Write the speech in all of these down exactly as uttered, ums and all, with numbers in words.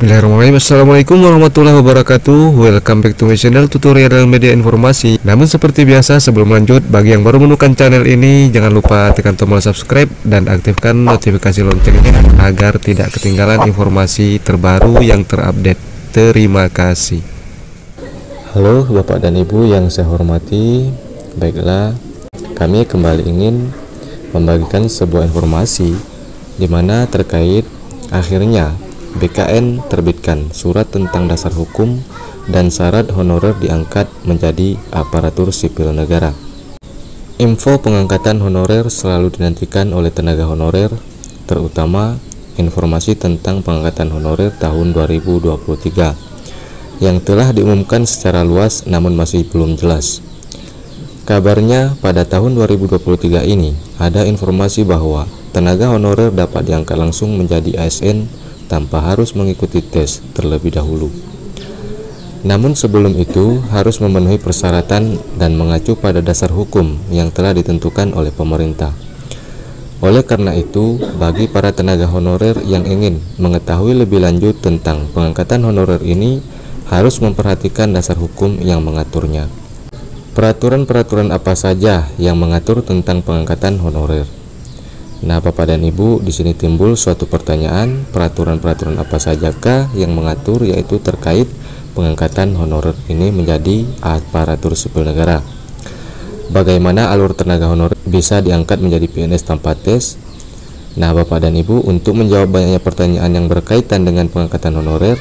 Bismillahirrahmanirrahim. Assalamualaikum warahmatullahi wabarakatuh. Welcome back to my channel tutorial dalam media informasi. Namun seperti biasa, sebelum lanjut, bagi yang baru menemukan channel ini, jangan lupa tekan tombol subscribe dan aktifkan notifikasi loncengnya agar tidak ketinggalan informasi terbaru yang terupdate. Terima kasih. Halo Bapak dan Ibu yang saya hormati. Baiklah, kami kembali ingin membagikan sebuah informasi di mana terkait akhirnya B K N terbitkan surat tentang dasar hukum dan syarat honorer diangkat menjadi aparatur sipil negara. Info pengangkatan honorer selalu dinantikan oleh tenaga honorer, terutama informasi tentang pengangkatan honorer tahun dua ribu dua puluh tiga yang telah diumumkan secara luas namun masih belum jelas. Kabarnya pada tahun dua ribu dua puluh tiga ini ada informasi bahwa tenaga honorer dapat diangkat langsung menjadi A S N tanpa harus mengikuti tes terlebih dahulu. Namun sebelum itu harus memenuhi persyaratan dan mengacu pada dasar hukum yang telah ditentukan oleh pemerintah. Oleh karena itu, bagi para tenaga honorer yang ingin mengetahui lebih lanjut tentang pengangkatan honorer ini harus memperhatikan dasar hukum yang mengaturnya. Peraturan-peraturan apa saja yang mengatur tentang pengangkatan honorer? Nah, Bapak dan Ibu, di sini timbul suatu pertanyaan, peraturan-peraturan apa sajakah yang mengatur, yaitu terkait pengangkatan honorer ini menjadi aparatur sipil negara. Bagaimana alur tenaga honorer bisa diangkat menjadi P N S tanpa tes? Nah, Bapak dan Ibu, untuk menjawab banyaknya pertanyaan yang berkaitan dengan pengangkatan honorer,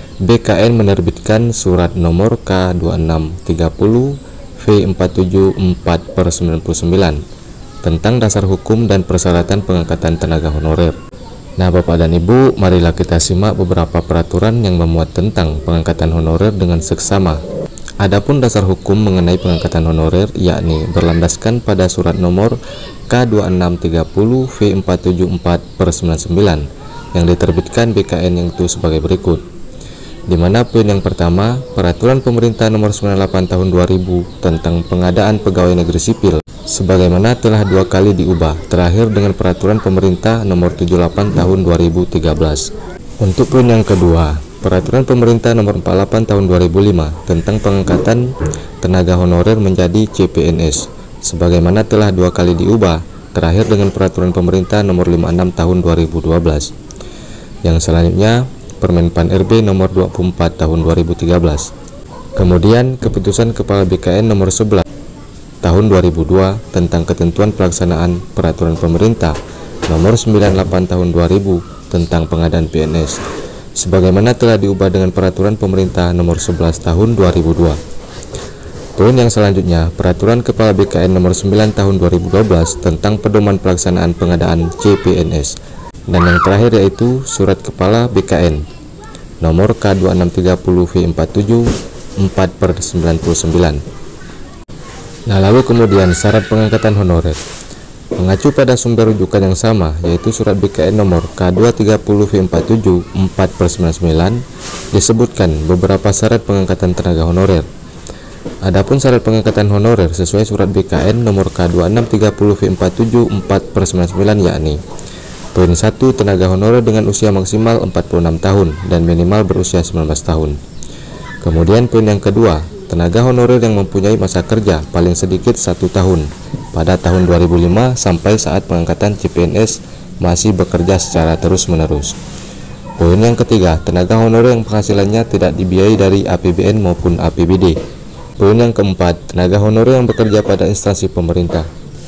B K N menerbitkan surat nomor K dua enam tiga nol V empat tujuh empat per sembilan puluh sembilan tentang dasar hukum dan persyaratan pengangkatan tenaga honorer. Nah, Bapak dan Ibu, marilah kita simak beberapa peraturan yang memuat tentang pengangkatan honorer dengan seksama. Adapun dasar hukum mengenai pengangkatan honorer yakni berlandaskan pada surat nomor K dua enam tiga nol V empat tujuh empat per sembilan puluh sembilan yang diterbitkan B K N yang itu sebagai berikut. Di mana poin yang pertama, Peraturan Pemerintah Nomor sembilan puluh delapan Tahun dua ribu tentang pengadaan pegawai negeri sipil sebagaimana telah dua kali diubah, terakhir dengan Peraturan Pemerintah Nomor tujuh puluh delapan Tahun dua ribu tiga belas. Untuk poin yang kedua, Peraturan Pemerintah Nomor empat puluh delapan Tahun dua ribu lima tentang pengangkatan tenaga honorer menjadi C P N S sebagaimana telah dua kali diubah, terakhir dengan Peraturan Pemerintah Nomor lima puluh enam Tahun dua ribu dua belas. Yang selanjutnya, Permenpan R B Nomor dua puluh empat Tahun dua ribu tiga belas. Kemudian Keputusan Kepala B K N Nomor sebelas Tahun dua ribu dua tentang ketentuan pelaksanaan Peraturan Pemerintah Nomor sembilan puluh delapan Tahun dua ribu tentang pengadaan P N S sebagaimana telah diubah dengan Peraturan Pemerintah Nomor sebelas Tahun dua ribu dua. Poin yang selanjutnya, Peraturan Kepala B K N Nomor sembilan Tahun dua ribu dua belas tentang pedoman pelaksanaan pengadaan C P N S. Dan yang terakhir yaitu Surat Kepala B K N Nomor K dua enam tiga nol V empat tujuh empat per sembilan puluh sembilan. Nah, lalu kemudian syarat pengangkatan honorer mengacu pada sumber rujukan yang sama, yaitu Surat B K N Nomor K dua tiga nol V empat tujuh empat per sembilan puluh sembilan, disebutkan beberapa syarat pengangkatan tenaga honorer. Adapun syarat pengangkatan honorer sesuai Surat B K N Nomor K dua enam tiga nol V empat tujuh empat per sembilan puluh sembilan yakni: Poin satu, tenaga honorer dengan usia maksimal empat puluh enam tahun dan minimal berusia sembilan belas tahun. Kemudian poin yang kedua, tenaga honorer yang mempunyai masa kerja paling sedikit satu tahun pada tahun dua ribu lima sampai saat pengangkatan C P N S masih bekerja secara terus-menerus. Poin yang ketiga, tenaga honorer yang penghasilannya tidak dibiayai dari A P B N maupun A P B D. Poin yang keempat, tenaga honorer yang bekerja pada instansi pemerintah.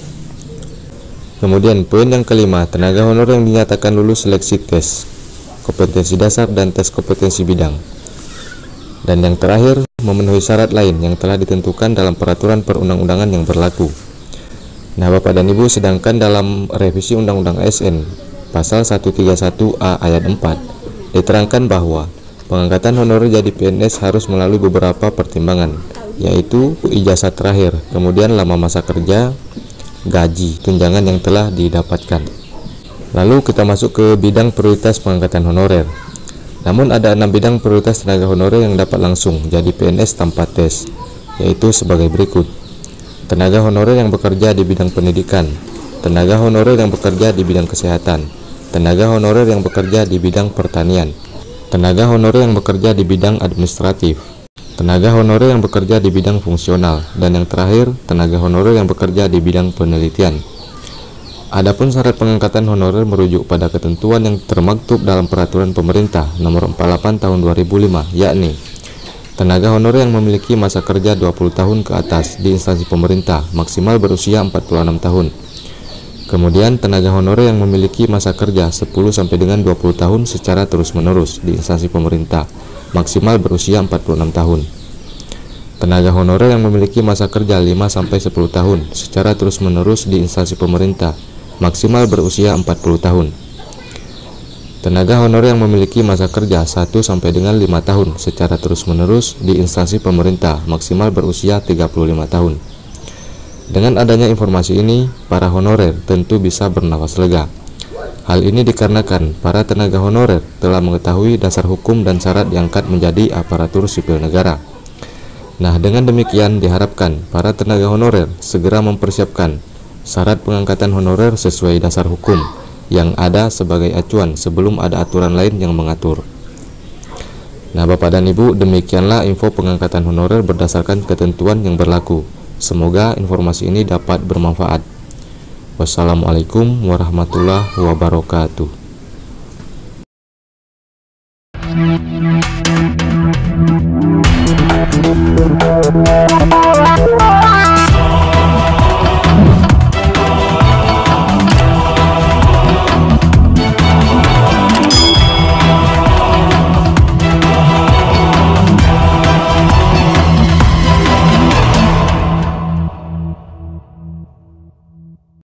Kemudian poin yang kelima, tenaga honorer yang dinyatakan lulus seleksi tes kompetensi dasar dan tes kompetensi bidang. Dan yang terakhir, memenuhi syarat lain yang telah ditentukan dalam peraturan perundang-undangan yang berlaku. Nah, Bapak dan Ibu, sedangkan dalam revisi Undang-Undang A S N pasal seratus tiga puluh satu A ayat empat diterangkan bahwa pengangkatan honorer jadi P N S harus melalui beberapa pertimbangan, yaitu ijazah terakhir, kemudian lama masa kerja, gaji, tunjangan yang telah didapatkan. Lalu kita masuk ke bidang prioritas pengangkatan honorer. Namun ada enam bidang prioritas tenaga honorer yang dapat langsung jadi P N S tanpa tes, yaitu sebagai berikut: tenaga honorer yang bekerja di bidang pendidikan, tenaga honorer yang bekerja di bidang kesehatan, tenaga honorer yang bekerja di bidang pertanian, Tenaga honorer yang bekerja di bidang administratif, tenaga honorer yang bekerja di bidang fungsional, dan yang terakhir, tenaga honorer yang bekerja di bidang penelitian. Adapun syarat pengangkatan honorer merujuk pada ketentuan yang termaktub dalam Peraturan Pemerintah Nomor empat puluh delapan Tahun dua ribu lima, yakni tenaga honorer yang memiliki masa kerja dua puluh tahun ke atas di instansi pemerintah maksimal berusia empat puluh enam tahun. Kemudian tenaga honorer yang memiliki masa kerja sepuluh sampai dengan dua puluh tahun secara terus-menerus di instansi pemerintah maksimal berusia empat puluh enam tahun. Tenaga honorer yang memiliki masa kerja lima sampai sepuluh tahun secara terus-menerus di instansi pemerintah maksimal berusia empat puluh tahun. Tenaga honorer yang memiliki masa kerja satu sampai dengan lima tahun secara terus-menerus di instansi pemerintah maksimal berusia tiga puluh lima tahun. Dengan adanya informasi ini, para honorer tentu bisa bernafas lega. Hal ini dikarenakan para tenaga honorer telah mengetahui dasar hukum dan syarat diangkat menjadi aparatur sipil negara. Nah, dengan demikian diharapkan para tenaga honorer segera mempersiapkan syarat pengangkatan honorer sesuai dasar hukum yang ada sebagai acuan sebelum ada aturan lain yang mengatur. Nah, Bapak dan Ibu, demikianlah info pengangkatan honorer berdasarkan ketentuan yang berlaku. Semoga informasi ini dapat bermanfaat. Wassalamualaikum warahmatullahi wabarakatuh.